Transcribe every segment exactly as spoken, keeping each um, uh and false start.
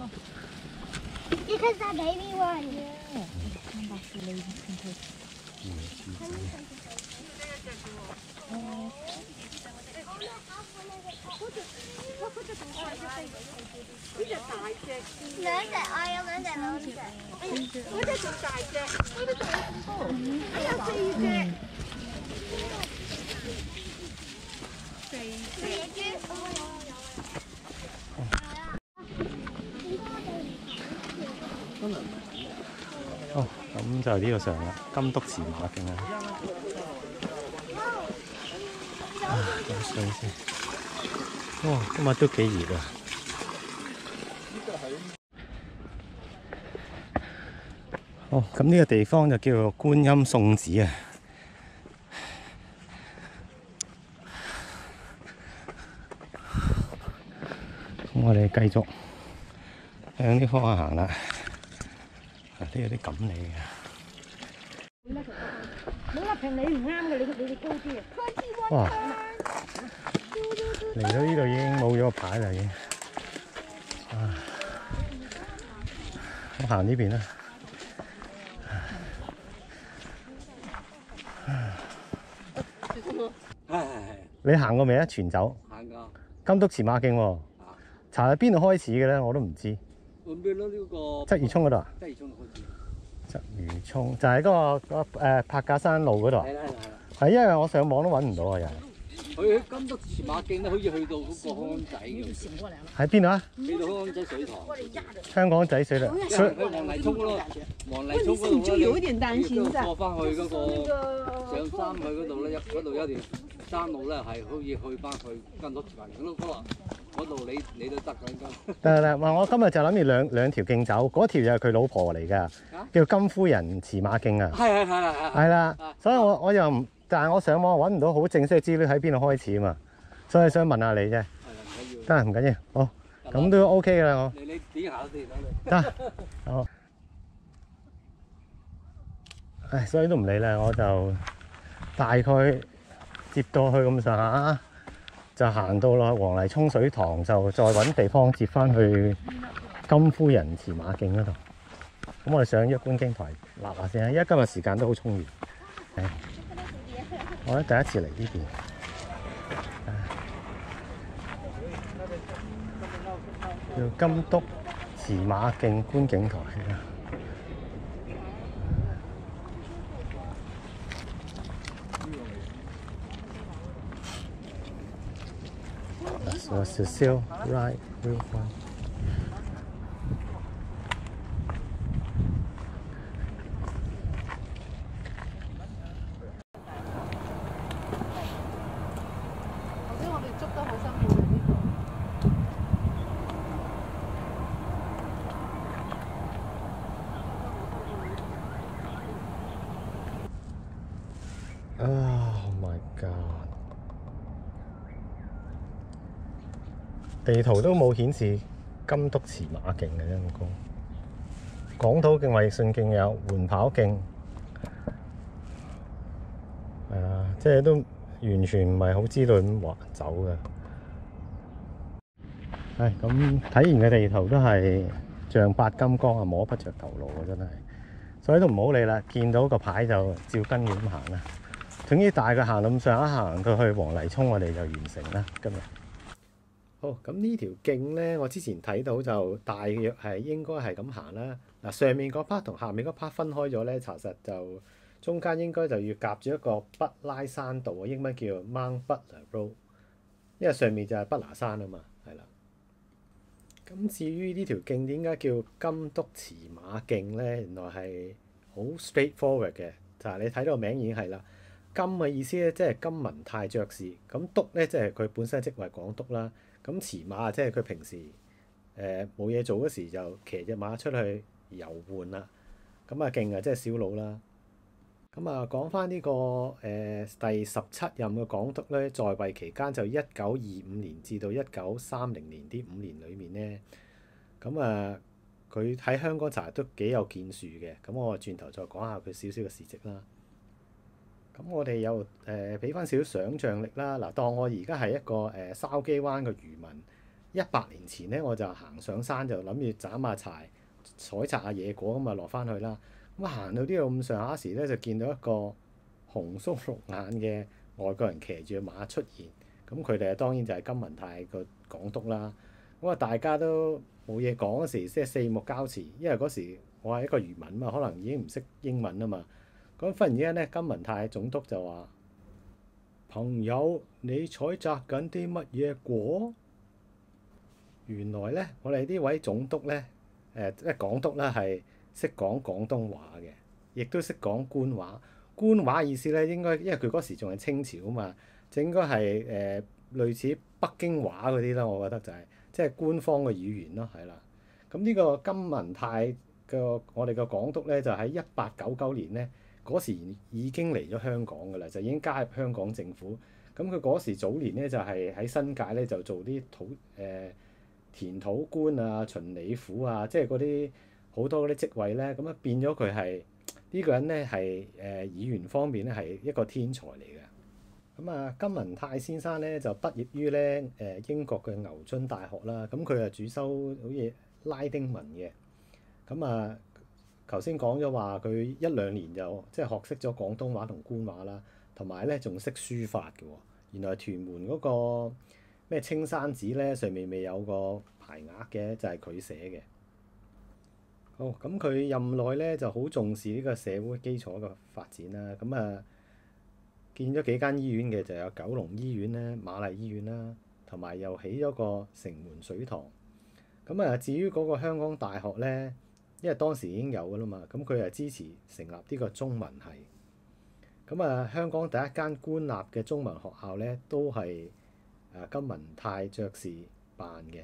Because that baby one. Yeah. Come back to lady. 兩隻，我有兩隻兩隻。 嗰隻仲大隻，嗰隻仲有咁多，哎有四隻。四野豬。 哦，咁就呢個上啦，金督池馬徑啦。啊，飲水先。哇，今日都幾熱啊！哦，咁呢個地方就叫做觀音送子啊。咁我哋繼續向呢方向行啦。呢有啲錦鯉嘅。 冇立平你唔啱嘅，你你哋高啲啊。 哇！嚟到呢度已經冇咗個牌啦，已經。啊！我行呢邊啦。你行過未啊？全走。 行㗎。 金督池馬徑喎。查喺邊度開始嘅咧？我都唔知。 揾邊咯？呢個鰂魚涌嗰度啊？ 鰂魚涌開始。 鰂魚涌就喺嗰個嗰誒柏架山路嗰度。 係啦係啦係啦。 係因為我上網都揾唔到啊，又係。 佢喺金督池馬徑咧，可以去到嗰個香港仔嘅。 喺邊度啊？ 去到香港仔水塘。 香港仔水塘。 水去黃泥涌咯，黃泥涌嗰度咧， 就有點擔心啫。 過翻去嗰個上山去嗰度咧，一嗰度有條山路咧，係可以去翻去金督池馬徑咯。嗰度嗰度你你都得㗎應該。 得得，話我今日就諗住兩兩條徑走，嗰條就係佢老婆嚟㗎，叫金夫人池馬徑啊。 係係係係係。 係啦，所以我我又唔，但係我上網揾唔到好正式嘅資料喺邊度開始啊嘛，所以想問下你啫。得啊，唔緊要，好，咁都 OK 㗎啦我。 你你點行先得，好。唉，所以都唔理啦，我就大概接到去咁上下，就行到落黃泥涌水塘，就再揾地方接翻去金夫人池馬徑嗰度。咁我哋上一觀景台立下先啦，因為今日時間都好充裕。我咧第一次嚟呢邊，叫金督池馬徑觀景台。So Cecil Right Real Fun。 頭先我哋捉得好辛苦嘅呢個。Oh my god！地圖都冇顯示金督池馬徑嘅陰公。港島徑、衛信徑有，緩跑徑係啊，即係都完全唔係好知道點滑走嘅。係咁睇完嘅地圖都係象八金剛啊，摸不着頭腦啊，真係。所以都唔好理啦，見到個牌就照跟住咁行啦。總之大概行到咁上下，行到去黃泥涌，我哋就完成啦今日。好，咁呢條徑咧，我之前睇到就大約係應該係咁行啦。嗱，上面嗰 part 同下面嗰 part 分開咗咧，查實就中間應該就要夾住一個畢拉山道啊，英文叫 Mount Butler Road， 因為上面就係畢拿山啊嘛，係啦。咁至於呢條徑點解叫金督池馬徑咧？原來係好 straightforward 嘅，就係你睇到個名已經係啦。金嘅意思咧，即係金文泰爵士。咁督咧，即係佢本身職為港督啦。咁池馬即係佢平時誒冇嘢做嗰時就騎隻馬出去遊玩啦。咁啊徑啊，即係小佬啦。咁啊講翻呢個誒、呃、第十七任嘅港督咧，在位期間就一九二五年至到一九三零年啲五年裏面咧，咁啊佢喺香港查都幾有建樹嘅。咁我轉頭再講下佢少少嘅事蹟啦。咁我哋又誒俾翻少少想像力啦。嗱，當我而家係一個誒筲箕灣嘅漁民， 一百年前咧，我就行上山就諗住斬下柴、採摘下野果咁啊落翻去啦。咁行到呢度咁上下時咧，就見到一個紅鬚綠眼嘅外國人騎住馬出現。咁佢哋當然就係金文泰個港督啦。咁啊，大家都冇嘢講嗰時，即係四目交持，因為嗰時我係一個漁民嘛，可能已經唔識英文啊嘛。咁忽然之間咧，金文泰總督就話：朋友，你採摘緊啲乜嘢果？原來咧，我哋呢位總督咧，誒即係港督啦，係識講廣東話嘅，亦都識講官話。官話意思咧，應該因為佢嗰時仲係清朝啊嘛，就應該係誒、呃、類似北京話嗰啲啦。我覺得就係、是、即係官方嘅語言咯，係啦。咁呢個金文泰嘅我哋嘅港督咧，就喺一八九九年咧嗰時已經嚟咗香港噶啦，就已經加入香港政府。咁佢嗰時早年咧就係、是、喺新界咧就做啲土誒、呃、田土官啊、巡理府啊，即係嗰啲好多嗰啲職位咧，咁啊變咗佢係呢個人咧係誒議員方面咧係一個天才嚟嘅。咁啊，金文泰先生咧就畢業於咧誒英國嘅牛津大學啦。咁佢啊主修好似拉丁文嘅。咁啊，頭先講咗話佢一兩年就即係學識咗廣東話同官話啦，同埋咧仲識書法嘅喎。原來屯門嗰個咩青山寺咧上面未有個牌額嘅，就係佢寫嘅。好，咁佢任內咧就好重視呢個社會基礎嘅發展啦。咁啊，建咗幾間醫院嘅，就有九龍醫院咧、瑪麗醫院啦，同埋又起咗個城門水塘。咁啊，至於嗰個香港大學咧，因為當時已經有㗎啦嘛，咁佢係支持成立呢個中文系。咁啊，香港第一間官立嘅中文學校咧，都係誒金文泰爵士辦嘅。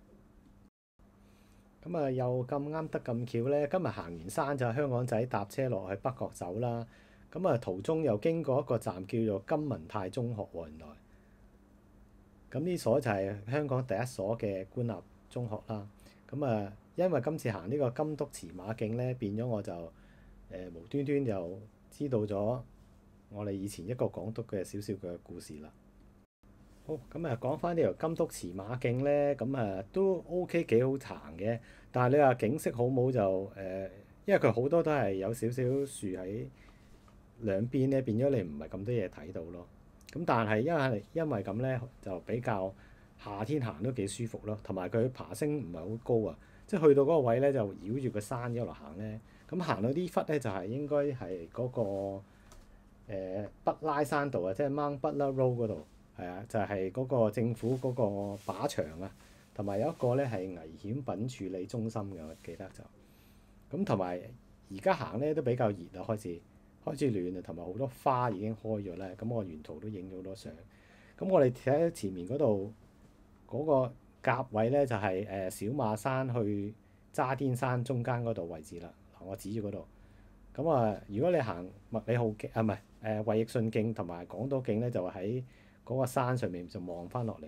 咁啊，又咁啱得咁巧咧，今日行完山就香港仔搭車落去北角走啦。咁啊，途中又經過一個站叫做金文泰中學喎，原來。咁呢所就係香港第一所嘅官立中學啦。咁啊，因為今次行呢個金督馳馬徑咧，變咗我就誒、呃、無端端就知道咗我哋以前一個港督嘅少少嘅故事啦。好，咁啊講翻呢條金督馳馬徑咧，咁啊都 OK 幾好行嘅。但係你話景色好冇就誒、呃，因為佢好多都係有少少樹喺兩邊咧，變咗你唔係咁多嘢睇到咯。咁但係因為因為咁咧，就比較夏天行都幾舒服咯。同埋佢爬升唔係好高啊，即係去到嗰個位咧就繞住個山一路行咧。咁行到呢忽咧就係、是、應該係嗰、那個誒、呃、北拉山道啊，即係 Mount Butler Road 嗰度。係啊，就係、是、嗰個政府嗰個靶場啊，同埋有一個咧係危險品處理中心嘅，我記得就咁。同埋而家行咧都比較熱啊，開始開始暖啊，同埋好多花已經開咗咧。咁我沿途都影咗好多相。咁我哋睇喺前面嗰度嗰個夾位咧，就係、是、誒小馬山去渣甸山中間嗰度位置啦。嗱，我指住嗰度。咁啊，如果你行麥理浩徑啊，唔係誒衛奕信徑同埋港島徑咧，就喺嗰個山上面就望翻落嚟。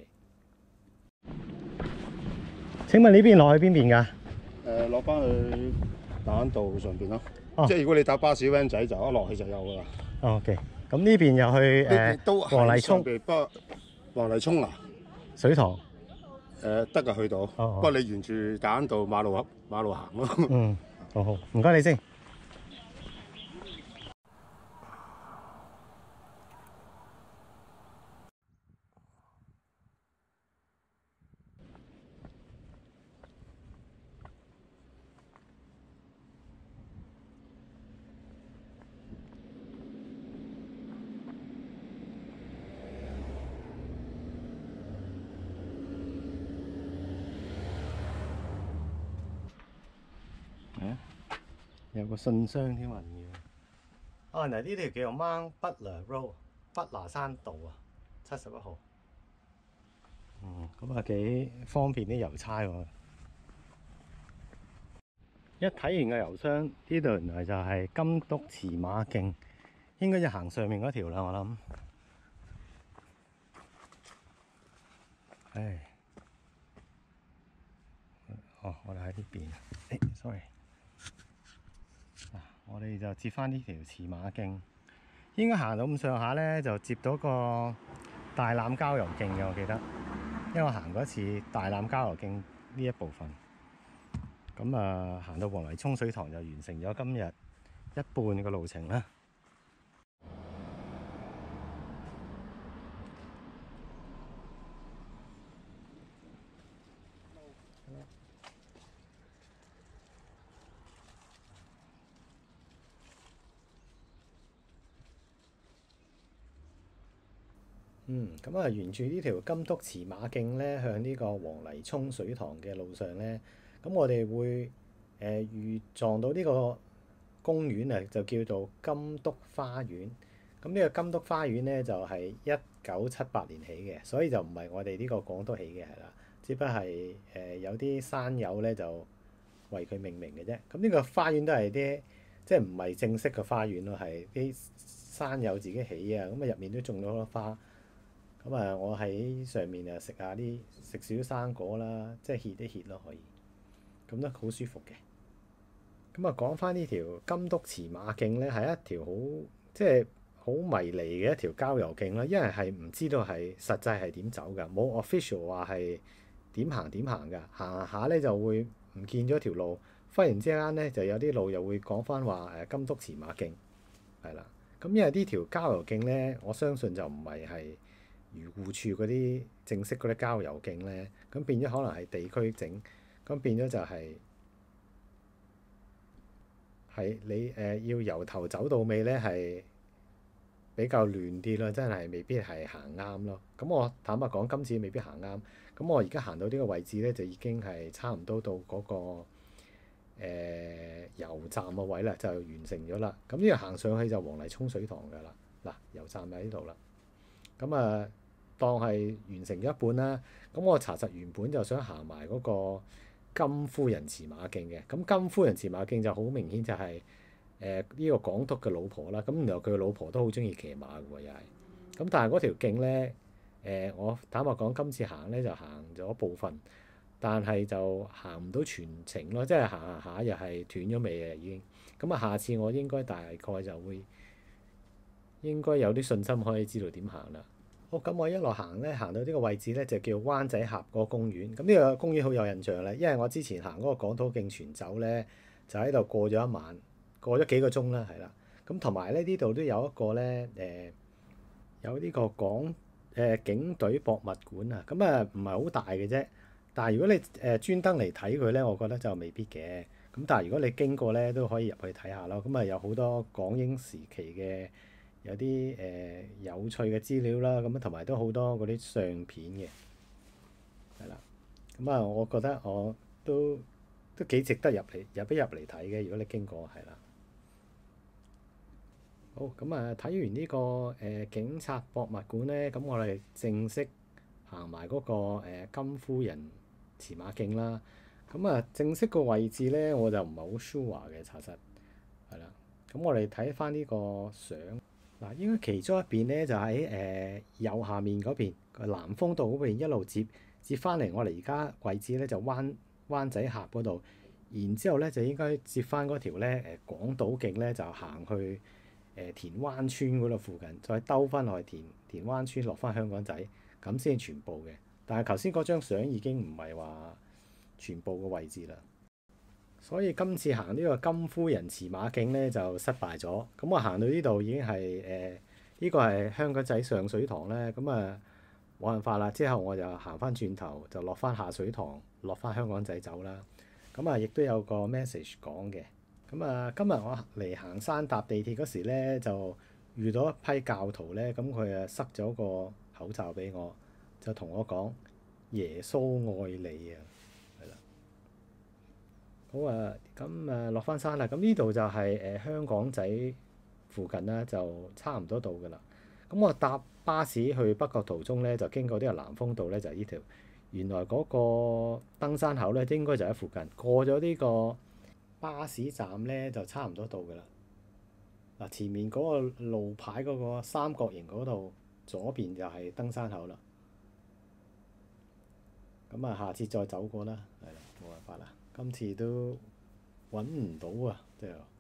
請問呢邊落去邊邊㗎？ 誒落翻去大坑道上邊咯。 哦、 即係如果你搭巴士 van 仔就一落去就有㗎啦。 哦 OK，咁呢邊又去誒都黃泥涌， 不過黃泥涌啊， 水塘。 誒得㗎去到， 哦、 不過你沿住大坑道馬路馬路行咯。 嗯，好好，唔該你先。有個信箱添啊！啊，嗱呢條叫做 Mount Butler Road， 畢拿山道啊，七十一號。嗯，咁啊幾方便啲郵差喎。一睇完個郵箱，呢度原來就係金督馳馬徑，應該就行上面嗰條啦，我諗。唉，哦，我哋喺呢邊。誒 ，sorry。我哋就接翻呢條馳馬徑，應該行到咁上下咧，就接到個大欖郊遊徑嘅，我記得。 因為我行過一次大欖郊遊徑呢一部分，咁啊行到黃泥涌水塘就完成咗今日一半嘅路程啦。嗯，咁啊，沿住呢條金督馳馬徑咧，向呢個黃泥涌水塘嘅路上咧，咁我哋會誒遇、呃、撞到呢個公園啊，就叫做金督花園。咁呢個金督花園咧就係一九七八年起嘅，所以就唔係我哋呢個港督起嘅，係啦，只不過係誒、呃、有啲山友咧就為佢命名嘅啫。咁呢個花園都係啲即係唔係正式嘅花園咯，係啲山友自己起啊。咁啊入面都種咗好多花。咁啊，我喺上面啊食下啲食少生果啦，即係歇一歇咯，可以，咁都好舒服嘅。咁啊，講翻呢條金督馳馬徑咧，係一條好即係好迷離嘅一條郊遊徑啦，因為係唔知道係實際係點走㗎，冇 official 話係點行點行㗎，行下咧就會唔見咗條路，忽然之間咧就有啲路又會講翻話誒金督馳馬徑，係啦。咁因為呢條郊遊徑咧，我相信就唔係係漁護處嗰啲正式嗰啲郊遊徑咧，咁變咗可能係地區整，咁變咗就係係你誒、呃、要由頭走到尾咧，係比較亂啲咯，真係未必係行啱咯。咁我坦白講，今次未必行啱。咁我而家行到呢個位置咧，就已經係差唔多到嗰、嗰個誒、呃、油站嘅位啦，就完成咗啦。咁呢個行上去就黃泥涌水塘㗎啦。嗱，油站喺呢度啦。咁啊〜當係完成咗一半啦，咁我查實原本就想行埋嗰個金夫人馳馬徑嘅，咁金夫人馳馬徑就好明顯就係誒呢個港督嘅老婆啦，咁然後佢嘅老婆都好中意騎馬嘅喎，又係，咁但係嗰條徑咧誒，我坦白講今次行咧就行咗部分，但係就行唔到全程咯，即係行行下又係斷咗尾嘅已經，咁啊下次我應該大概就會應該有啲信心可以知道點行啦。好，咁我一路行咧，行到呢個位置咧就叫灣仔峽嗰個公園。咁呢個公園好有印象咧，因為我之前行嗰個港島徑全走咧，就喺度過咗一晚，過咗幾個鐘啦，係啦。咁同埋咧呢度都有一個咧誒、呃，有呢個港誒、呃、警隊博物館啊。咁啊唔係好大嘅啫，但係如果你誒、呃、專登嚟睇佢咧，我覺得就未必嘅。咁但係如果你經過咧，都可以入去睇下咯。咁啊有好多港英時期嘅。有啲誒、呃、有趣嘅資料啦，咁啊同埋都好多嗰啲相片嘅，係啦。咁啊，我覺得我都都幾值得入嚟入一入嚟睇嘅。如果你經過係啦，好咁啊，睇完呢、這個誒、呃、警察博物館咧，咁我哋正式行埋嗰個、呃、金夫人馳馬徑啦。咁啊，正式個位置咧，我就唔係好 sure 嘅，查實係啦。咁我哋睇翻呢個相。嗱，應該其中一邊咧就喺誒、呃、右下面嗰邊個南風道嗰邊一路接接翻嚟，我哋而家位置咧就灣灣仔峽嗰度，然之後咧就應該接翻嗰條咧誒港島徑咧就行去誒、呃、田灣村嗰度附近，再兜翻落去田田灣村落翻香港仔，咁先全部嘅。但係頭先嗰張相已經唔係話全部嘅位置啦。所以今次行呢個金夫人馳馬徑咧就失敗咗。咁我行到呢度已經係誒呢個係香港仔上水塘咧，咁啊冇辦法啦。之後我就行翻轉頭就落翻下水塘，落翻香港仔走啦。咁啊亦都有個 message 講嘅。咁啊今日我嚟行山搭地鐵嗰時咧就遇到一批教徒咧，咁佢啊塞咗個口罩俾我，就同我講耶穌愛你啊！好啊，咁啊落翻山啦。咁呢度就係、是、誒、呃、香港仔附近啦，就差唔多到噶啦。咁我搭巴士去北角途中咧，就經過呢個南豐道咧，就係、是、呢條。原來嗰個登山口咧，應該就喺附近。過咗呢個巴士站咧，就差唔多到噶啦。嗱，前面嗰個路牌嗰個三角形嗰度，左邊就係登山口啦。咁啊，下次再走過啦，係啦，冇辦法啦。今次都揾唔到啊，即係〜